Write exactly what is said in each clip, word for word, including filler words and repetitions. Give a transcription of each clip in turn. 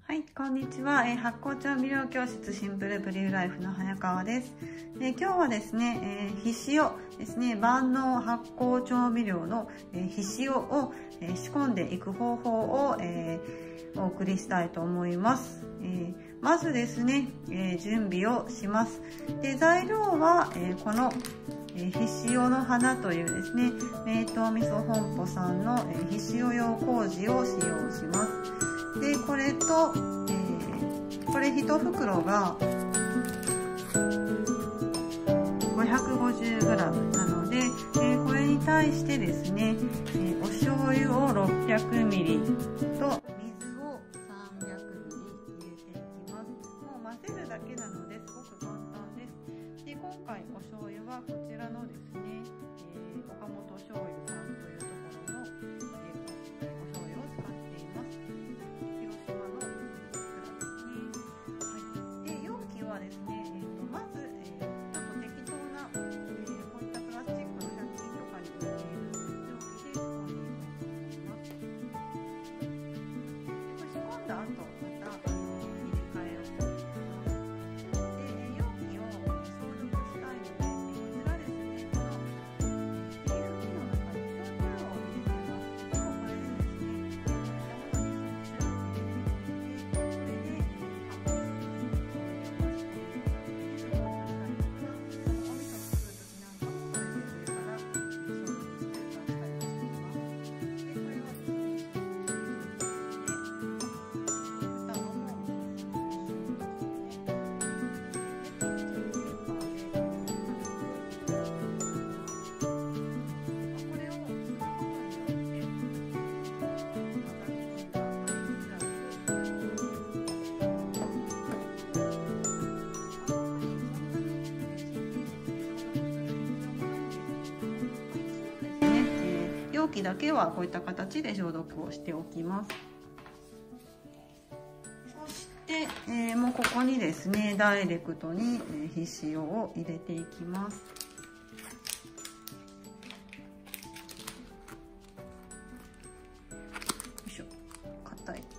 はい、こんにちは。えー、発酵調味料教室シンプルブリューライフの早川です。えー、今日はですね、えー、ひしおですね、万能発酵調味料の、えー、ひしおを、えー、仕込んでいく方法を、えー、お送りしたいと思います。えー、まずですね、えー、準備をします。で、材料は、えー、このひしおの花というですね、名東味噌本舗さんのひしお用麹を使用します。で、これと、えー、これいち袋が ごひゃくごじゅうグラム なので、えー、これに対してですね、えー、お醤油を ろっぴゃくミリリットル と水を さんびゃくミリリットル 入れていきます。もう混ぜるだけなのですごく簡単です。で、今回お醤油はこちらのですね、えー、岡本醤油さんというところの、えー、お醤油を使っています。広島の蔵ですね。はい。で、容器はですね、えー、とまず、えー、ちょっと適当な、えー、こういったプラスチックのひゃく均とかに売っている容器で仕込んでいきます。で、これ仕込んだ後、また入れ替えをしていきます。で、容器を消毒したいので、こちらですね、この霧吹きの中に醤油を入れてます。もうこれでですね、山のにその汁を入れていって、これで発酵するんですけど、水を足したりとか、お味噌作るときなんかもこれで上から醤油をして足したりもしています。で、これをですね、蓋の方に容器だけはこういった形で消毒をしておきます。そして、えー、もうここにですねダイレクトに、えー、ひしおを入れていきます。よいしょ、硬い。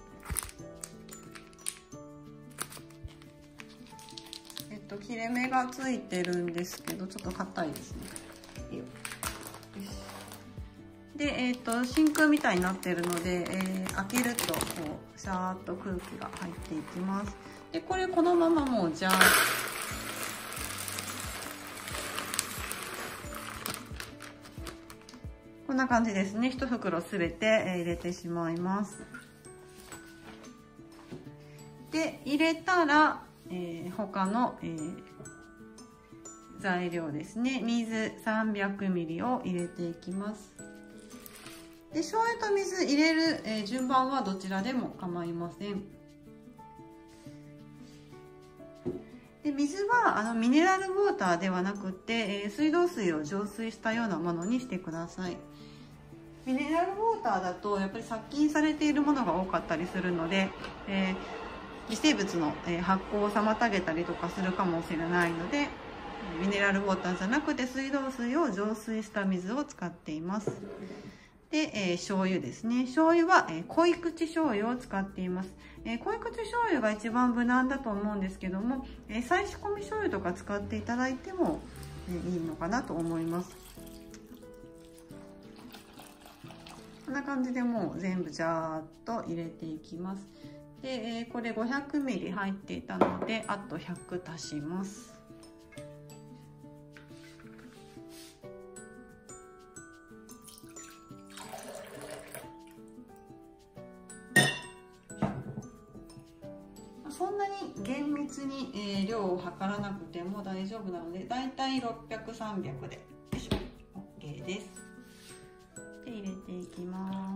えっと切れ目がついてるんですけどちょっと硬いですね。いいよ。で、えー、と真空みたいになってるので、えー、開けるとこうシャーっと空気が入っていきます。で、これこのままもうじゃあこんな感じですね。一袋すべて入れてしまいます。で、入れたら、えー、他の、えー、材料ですね。水 さんびゃくミリリットル を入れていきます。で、醤油と水入れる、えー、順番はどちらでも構いません。で、水はあのミネラルウォーターではなくて、えー、水道水を浄水したようなものにしてください。ミネラルウォーターだとやっぱり殺菌されているものが多かったりするので、えー、微生物の発酵を妨げたりとかするかもしれないので、ミネラルウォーターじゃなくて水道水を浄水した水を使っています。で、えー、醤油ですね。醤油は、えー、濃い口醤油を使っています。えー、濃い口醤油が一番無難だと思うんですけども、えー、再仕込み醤油とか使っていただいても、えー、いいのかなと思います。こんな感じでもう全部ジャーっと入れていきます。で、えー、これ ごひゃくミリリットル 入っていたので、あとひゃく足します。そんなに厳密に、えー、量を測らなくても大丈夫なので、だいたいろっぴゃく、さんびゃくで、よいしょ、OK です。で、入れていきます。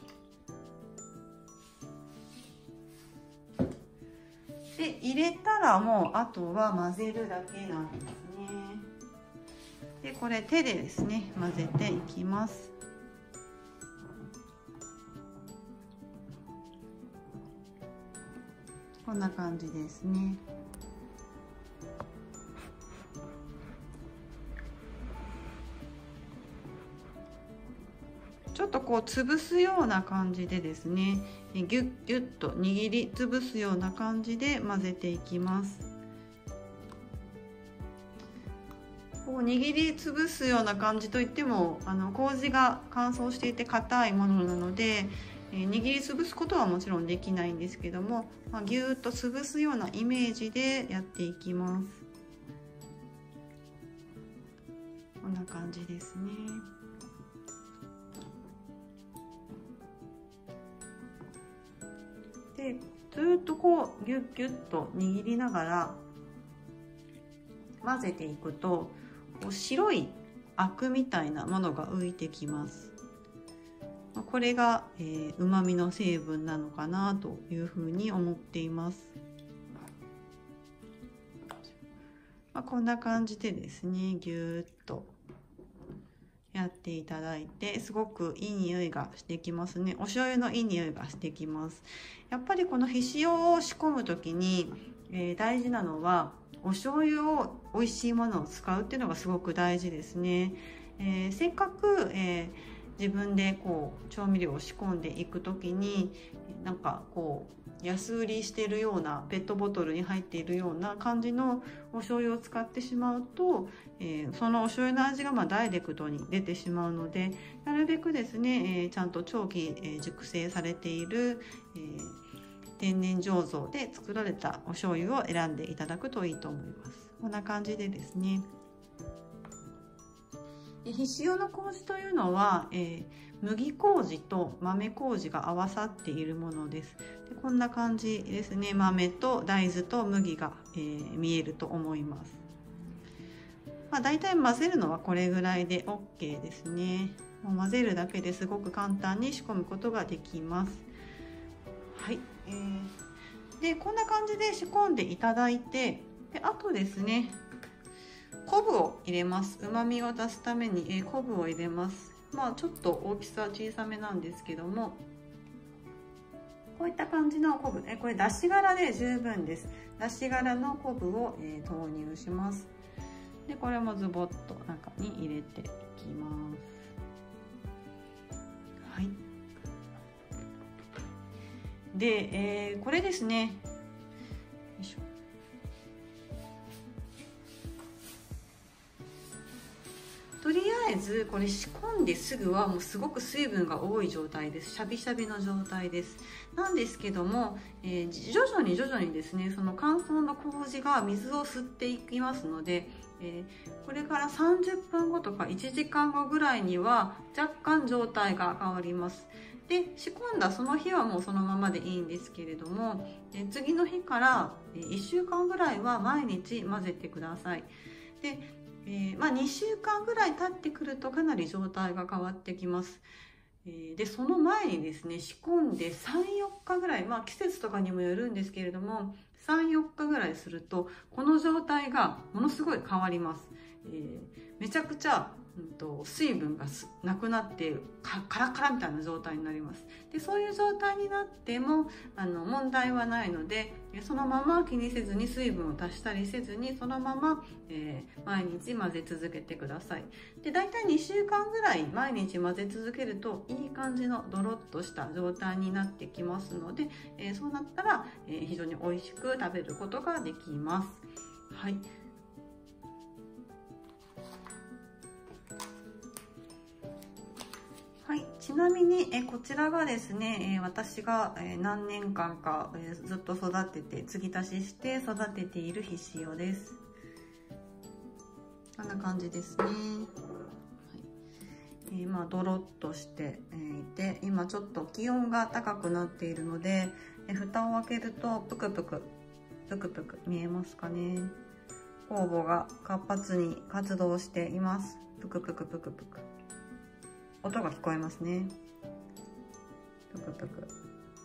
で、入れたらもうあとは混ぜるだけなんですね。で、これ手でですね、混ぜていきます。こんな感じですね。ちょっとここう潰すような感じでですね、ギュッギュッと握り潰すような感じで混ぜていきます。こう握りつぶすような感じといっても、あの麹が乾燥していて硬いものなので、えー、握りつぶすことはもちろんできないんですけども、まあ、ぎゅーっとつぶすようなイメージでやっていきます。こんな感じですね。でずっとこうギュッギュッと握りながら混ぜていくと、こう白いアクみたいなものが浮いてきます。これが、えー、旨味の成分なのかなというふうに思っています。まあ、こんな感じでですね、ぎゅーっとやっていただいて、すごくいい匂いがしてきますね。お醤油のいい匂いがしてきます。やっぱりこのひしおを仕込む時に、えー、大事なのはお醤油を美味しいものを使うっていうのがすごく大事ですね。えー、せっかく、えー、自分でこう調味料を仕込んでいく時になんかこう安売りしているようなペットボトルに入っているような感じのお醤油を使ってしまうと、えー、そのお醤油の味がまあダイレクトに出てしまうので、なるべくですね、えー、ちゃんと長期、えー、熟成されている、えー天然醸造で作られたお醤油を選んでいただくといいと思います。こんな感じでですね。ひしおの麹というのは、えー、麦麹と豆麹が合わさっているものです。でこんな感じですね。豆と大豆と麦が、えー、見えると思います。まあ、大体混ぜるのはこれぐらいで OK ですね。もう混ぜるだけですごく簡単に仕込むことができます。はい、えー、でこんな感じで仕込んでいただいて、であとですね、昆布を入れます。旨味を出すために、えー、昆布を入れます。まあちょっと大きさ小さめなんですけども、こういった感じの昆布、えー、これだし殻で十分です。だし殻の昆布を、えー、投入します。でこれもズボッと中に入れていきます。はい。で、えー、これですね。よいしょ。とりあえずこれ仕込んですぐはもうすごく水分が多い状態です。シャビシャビの状態です。なんですけども、えー、徐々に徐々にですね、その乾燥の麹が水を吸っていきますので、えー、これからさんじゅっぷんごとかいちじかんごぐらいには若干状態が変わります。で仕込んだその日はもうそのままでいいんですけれども、え次の日からいっしゅうかんぐらいは毎日混ぜてください。で、えーまあ、にしゅうかんぐらい経ってくるとかなり状態が変わってきます。えー、でその前にですね、仕込んでさんよっかぐらい、まあ、季節とかにもよるんですけれどもさんよっかぐらいするとこの状態がものすごい変わります。えー、めちゃくちゃうんと水分がなくなってカラカラみたいな状態になります。でそういう状態になってもあの問題はないので、そのまま気にせずに水分を足したりせずにそのまま、えー、毎日混ぜ続けてください。で大体にしゅうかんぐらい毎日混ぜ続けるといい感じのドロッとした状態になってきますので、えー、そうなったら、えー、非常に美味しく食べることができます。はい。はい、ちなみにえこちらがですね、え私がえ何年間かえずっと育てて継ぎ足しして育てているひしおです。こんな感じですね。はい、えー、まあドロッとしていて、今ちょっと気温が高くなっているので、え蓋を開けるとぷくぷくぷくぷく見えますかね。酵母が活発に活動しています。ぷくぷくぷくぷく。音が聞こえますね。ぷくぷく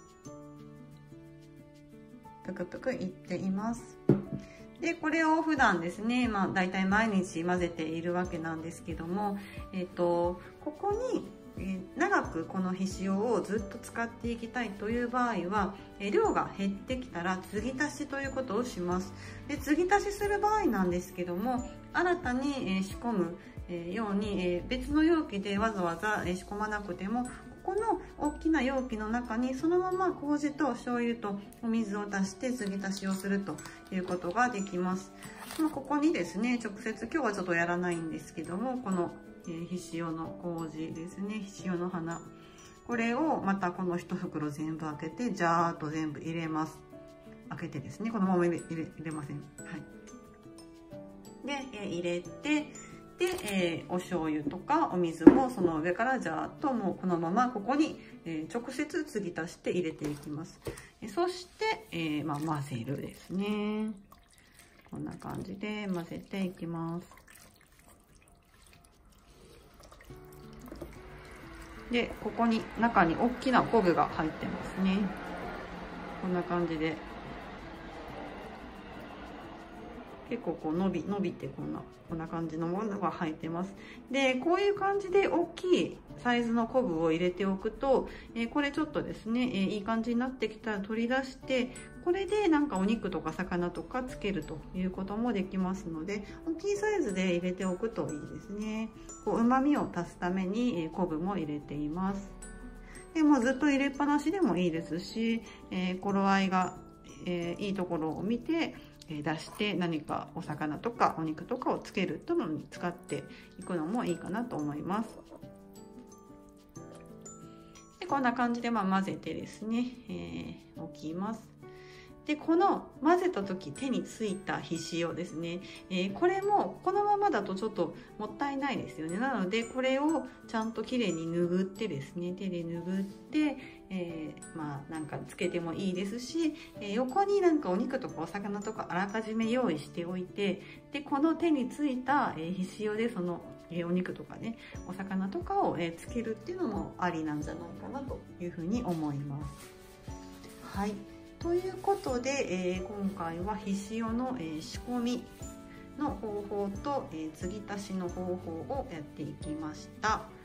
ぷくぷくいっています。でこれを普段ですね、まあ、だいたい毎日混ぜているわけなんですけども、えーと、ここに、えー、長くこのひしおをずっと使っていきたいという場合は、えー、量が減ってきたら継ぎ足しということをします。で継ぎ足しする場合なんですけども、新たに、えー、仕込むように、えー、別の容器でわざわざ仕込まなくても、この大きな容器の中にそのまま麹と醤油とお水を足して継ぎ足しをするということができます。まあ、ここにですね、直接今日はちょっとやらないんですけども、この、えー、ひしおの麹ですね、ひしおの花、これをまたこの一袋全部開けてジャーっと全部入れます。開けてですね、このまま入れ入れ入れません。はい。で、えー、入れて、で、えー、お醤油とかお水もその上からジャーっともうこのままここに、えー、直接継ぎ足して入れていきます。えそして、えーまあ、混ぜるですね。こんな感じで混ぜていきます。で、ここに中に大きな昆布が入ってますね。こんな感じで。結構こう伸び伸びてこんなこんな感じのものが入ってます。でこういう感じで大きいサイズの昆布を入れておくと、えー、これちょっとですね、えー、いい感じになってきたら取り出して、これでなんかお肉とか魚とかつけるということもできますので、大きいサイズで入れておくといいですね。こう旨味を足すために、えー、昆布も入れています。でもうずっと入れっぱなしでもいいですし、えー、頃合いが、えー、いいところを見て出して何かお魚とかお肉とかをつけるのに使っていくのもいいかなと思います。でこんな感じでまあ混ぜてですね、えー、置きます。でこの混ぜた時手についたひしおですね、えー、これもこのままだとちょっともったいないですよね。なのでこれをちゃんときれいに拭ってですね、手で拭って、えー、まあなんかつけてもいいですし、えー、横になんかお肉とかお魚とかあらかじめ用意しておいて、でこの手についた、えー、ひしおでその、えー、お肉とかねお魚とかを、えー、つけるっていうのもありなんじゃないかなというふうに思います。はい、ということで、えー、今回はひしおの、えー、仕込みの方法と、えー、継ぎ足しの方法をやっていきました。